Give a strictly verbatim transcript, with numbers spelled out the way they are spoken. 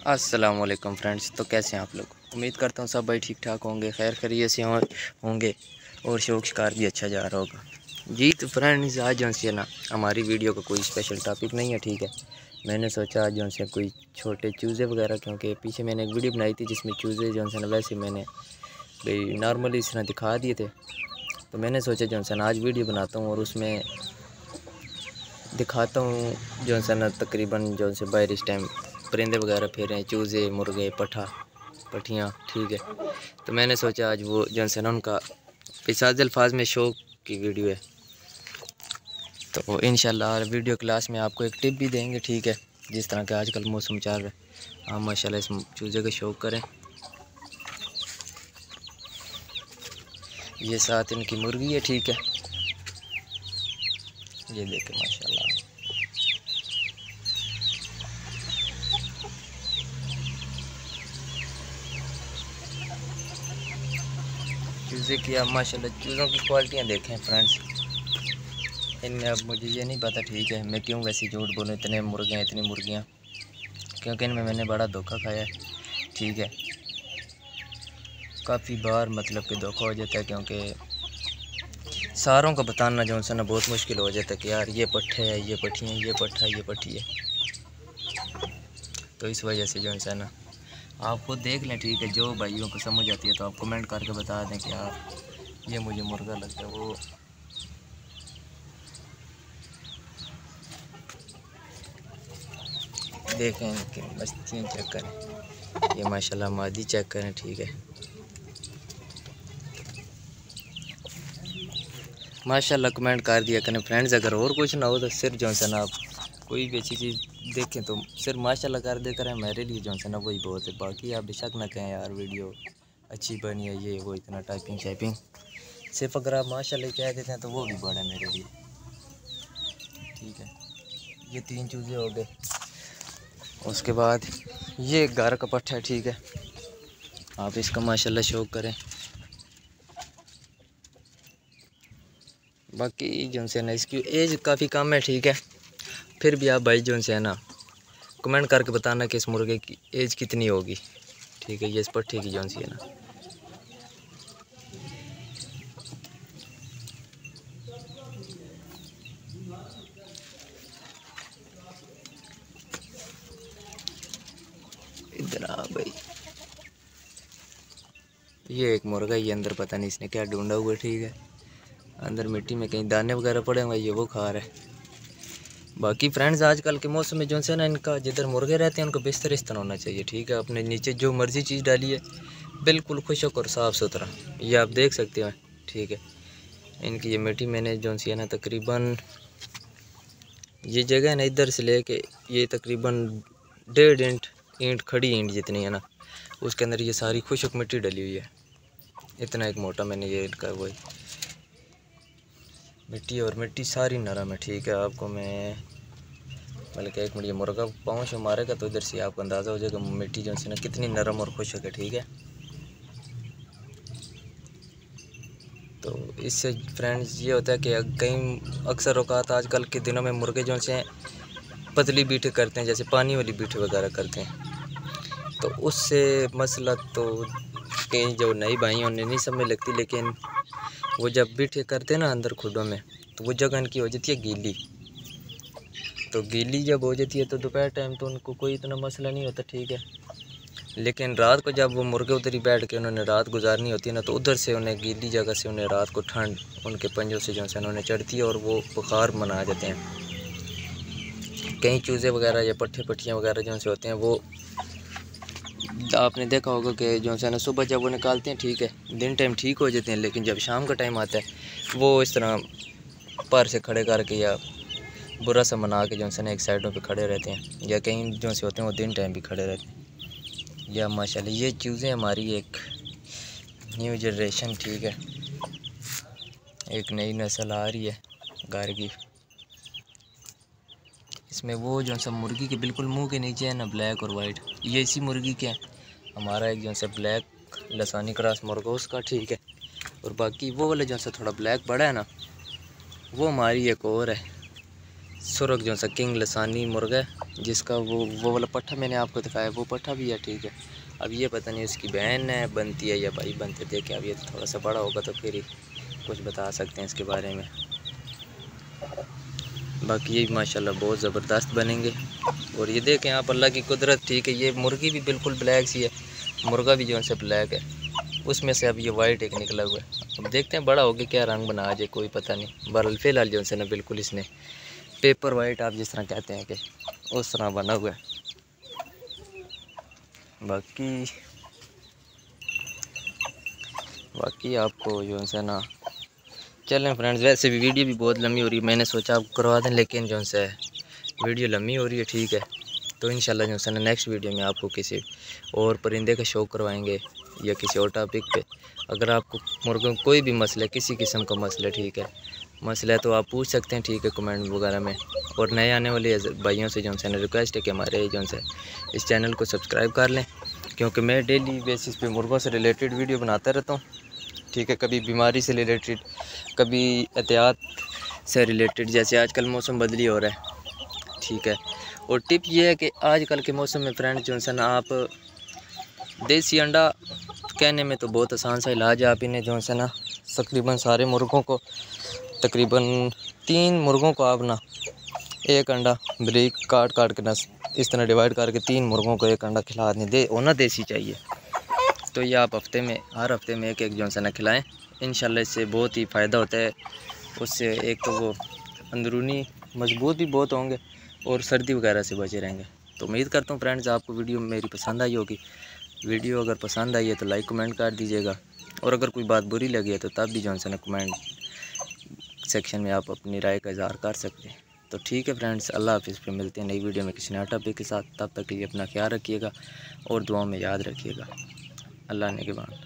अस्सलाम वालेकुम फ्रेंड्स। तो कैसे हैं आप लोग? उम्मीद करता हूँ सब भाई ठीक ठाक होंगे, खैर खैरियत से होंगे और शौक शिकार भी अच्छा जा रहा होगा जी। तो फ्रेंड्स आज जो है ना, हमारी वीडियो का कोई स्पेशल टॉपिक नहीं है, ठीक है। मैंने सोचा आज जो है कोई छोटे चूज़े वगैरह, क्योंकि पीछे मैंने एक वीडियो बनाई थी जिसमें चूज़े जो है ना वैसे मैंने भाई नॉर्मली इस तरह दिखा दिए थे। तो मैंने सोचा जो है ना आज वीडियो बनाता हूँ और उसमें दिखाता हूँ जो है ना तकरीबन जो है बाहर इस टाइम परिंदे वगैरह फिर रहे हैं, चूज़े, मुर्गे, पठा पठियाँ, ठीक है। तो मैंने सोचा आज वो जो है ना उनका पिसाज अल्फाज में शौक की वीडियो है। तो इंशाल्लाह वीडियो क्लास में आपको एक टिप भी देंगे, ठीक है। जिस तरह का आजकल मौसम चल रहा है, आप माशाल्लाह इस चूज़े का शौक करें। ये साथ इनकी मुर्गी है, ठीक है। ये देखें माशाल्लाह, चूज़े की आप माशाल्लाह चूज़ों की क्वालिटियाँ देखें फ्रेंड्स। इनमें अब मुझे ये नहीं पता, ठीक है, मैं क्यों वैसे झूठ बोलूँ, इतने मुर्गे हैं इतनी मुर्गियाँ, क्योंकि इनमें मैंने बड़ा धोखा खाया है, ठीक है। काफ़ी बार मतलब कि धोखा हो जाता है, क्योंकि सारों को बताना जो है ना बहुत मुश्किल हो जाता है कि यार ये पट्ठे है, ये पट्ठी है, ये पट्ठा, ये पट्ठी है। तो इस वजह से जो है ना आप खुद देख लें, ठीक है। जो भाइयों को समझ आती है तो आप कमेंट करके बता दें कि यार ये मुझे मुर्गा लगता है। वो देखें इनकी मस्तियाँ चेक करें, ये माशाल्लाह मादी चेक करें, ठीक है। माशाल्लाह कमेंट कर दिया करें फ्रेंड्स। अगर और कुछ ना हो तो सिर्फ जो है ना आप कोई भी अच्छी चीज़ देखें तो सिर्फ माशाल्लाह कर दे करें, मेरे लिए जो है ना वही बहुत है। बाकी आप बेशक ना कहें यार वीडियो अच्छी बनी है, ये वो इतना टाइपिंग शाइपिंग, सिर्फ अगर आप माशाल्लाह कह देते हैं तो वो भी बड़ा है मेरे लिए, ठीक है। ये तीन चूज़े हो गए। उसके बाद ये घर का पट्टा है, ठीक है। आप इसका माशाल्लाह शौक करें। बाकी जो है ना इसकी एज काफ़ी कम है, ठीक है। फिर भी आप भाई जो है ना कमेंट करके बताना कि इस मुर्गे की एज कितनी होगी, ठीक है। ये इस पट्टे की जो है ना इधर आ भाई, ये एक मुर्गा, ये अंदर पता नहीं इसने क्या ढूंढा हुआ है, ठीक है। अंदर मिट्टी में कहीं दाने वगैरह पड़े हुए, ये वो खा रहा है। बाकी फ्रेंड्स आजकल के मौसम में जो है ना इनका जिधर मुर्गे रहते हैं उनको बिस्तर इस तरह होना चाहिए, ठीक है। अपने नीचे जो मर्ज़ी चीज़ डाली है बिल्कुल खुशक और साफ़ सुथरा, ये आप देख सकते हैं, ठीक है। इनकी ये मिट्टी मैंने जो है ना तकरीबन ये जगह है ना इधर से लेके ये तकरीबन डेढ़ इंच ईंट खड़ी ईंट जितनी है ना उसके अंदर ये सारी खुशक मिट्टी डली हुई है। इतना एक मोटा मैंने ये इनका वही मिट्टी, और मिट्टी सारी नरम है, ठीक है। आपको मैं बल्कि एक मिनट ये मुर्गा पाँव से मारेगा तो इधर से आपको अंदाज़ा हो जाएगा मिट्टी जो है ना कितनी नरम और खुशक है, ठीक है। तो इससे फ्रेंड्स ये होता है कि कहीं अक्सर औकात आजकल के दिनों में मुर्गे जो से पतली बीटें करते हैं, जैसे पानी वाली बीटें वगैरह करते हैं, तो उससे मसला तो कहीं जो नई भाई उन्हें नहीं समझ लगती, लेकिन वो जब बीटें करते हैं ना अंदर खुडों में तो वो जगह इनकी हो जाती है गीली। तो गीली जब हो जाती है तो दोपहर टाइम तो उनको कोई इतना मसला नहीं होता, ठीक है। लेकिन रात को जब वो मुर्गे उधर ही बैठ के उन्होंने रात गुजारनी होती है ना, तो उधर से उन्हें गीली जगह से उन्हें रात को ठंड उनके पंजों से जो है उन्हें चढ़ती है और वो बुखार मना जाते हैं। कई चूज़े वगैरह या पट्ठे पट्टियाँ वगैरह जो से होते हैं वो आपने देखा होगा कि जो है ना सुबह जब वो निकालते हैं, ठीक है, दिन टाइम ठीक हो जाते हैं, लेकिन जब शाम का टाइम आता है वो इस तरह पर से खड़े करके या बुरा सा मना के जो है ना एक साइडों पे खड़े रहते हैं, या कहीं जो से होते हैं वो दिन टाइम भी खड़े रहते हैं। या माशाल्लाह ये चूज़ें हमारी एक न्यू जनरेशन, ठीक है, एक नई नस्ल आ रही है गार की। इसमें वो जो है मुर्गी के बिल्कुल मुंह के नीचे है ना ब्लैक और वाइट, ये इसी मुर्गी के हैं। हमारा एक जो है ब्लैक लसानी क्रॉस मुर्गा उसका, ठीक है। और बाकी वो वाले जो है थोड़ा ब्लैक बड़ा है ना वो हमारी एक और है सुरख जो सा किंग लसानी मुर्गा है, जिसका वो वो वाला पट्ठा मैंने आपको दिखाया, वो पट्ठा भी है। ठीक है, अब ये पता नहीं उसकी बहन है बनती है या भाई बनते, देखे अब ये तो थोड़ा सा बड़ा होगा तो फिर ही कुछ बता सकते हैं इसके बारे में। बाकी ये माशाल्लाह बहुत ज़बरदस्त बनेंगे। और ये देखें आप, अल्लाह की कुदरत। ठीक है, ये मुर्गी भी बिल्कुल ब्लैक सी है, मुर्गा भी जो है ब्लैक है, उसमें से अब ये वाइट एक निकला हुआ है। अब देखते हैं बड़ा हो गया क्या रंग बना आ जाए, कोई पता नहीं। बहरहाल फ़िलहाल जो है ना बिल्कुल इसने पेपर वाइट आप जिस तरह कहते हैं कि उस तरह बना हुआ है। बाकी बाकी आपको जो है ना चलें फ्रेंड्स, वैसे भी वीडियो भी बहुत लंबी हो रही है, मैंने सोचा आपको करवा दें, लेकिन जो है वीडियो लंबी हो रही है। ठीक है, तो इंशाल्लाह जो है ना नेक्स्ट वीडियो में आपको किसी और परिंदे का शो करवाएंगे या किसी और टॉपिक पे। अगर आपको मुर्गों कोई भी मसला, किसी किस्म का मसला, ठीक है, मसला है तो आप पूछ सकते हैं। ठीक है, कमेंट वगैरह में। और नए आने वाले भाइयों से जो है ना रिक्वेस्ट है कि हमारे जो है इस चैनल को सब्सक्राइब कर लें, क्योंकि मैं डेली बेसिस पे मुर्गों से रिलेटेड वीडियो बनाता रहता हूँ। ठीक है, कभी बीमारी से रिलेटेड, कभी एहतियात से रिलेटेड, जैसे आजकल मौसम बदली हो रहा है। ठीक है, और टिप ये है कि आजकल के मौसम में फ्रेंड जो है ना आप देसी अंडा कहने में तो बहुत आसान सा इलाज है। आप इन्हें जो है ना तकरीबन सारे मुर्गों को, तकरीबन तीन मुर्गों को आप ना एक अंडा ब्रीक काट काट के ना इस तरह डिवाइड करके तीन मुर्गों को एक अंडा खिला दें। दे होना देसी चाहिए, तो ये आप हफ्ते में हर हफ्ते में एक एक जो है ना खिलाएँ। इंशाल्लाह इससे बहुत ही फ़ायदा होता है। उससे एक तो वो अंदरूनी मजबूत भी बहुत होंगे और सर्दी वगैरह से बचे रहेंगे। तो उम्मीद करता हूँ फ्रेंड्स आपको वीडियो मेरी पसंद आई होगी। वीडियो अगर पसंद आई है तो लाइक कमेंट कर दीजिएगा, और अगर कोई बात बुरी लगी है तो तब भी जो है ना कमेंट सेक्शन में आप अपनी राय का इज़हार कर सकते हैं। तो ठीक है फ्रेंड्स, अल्लाह हाफिज़। फिर मिलते हैं नई वीडियो में किसी नए टॉपिक के साथ। तब तक के लिए अपना ख्याल रखिएगा और दुआओं में याद रखिएगा। अल्लाह ने के बाद।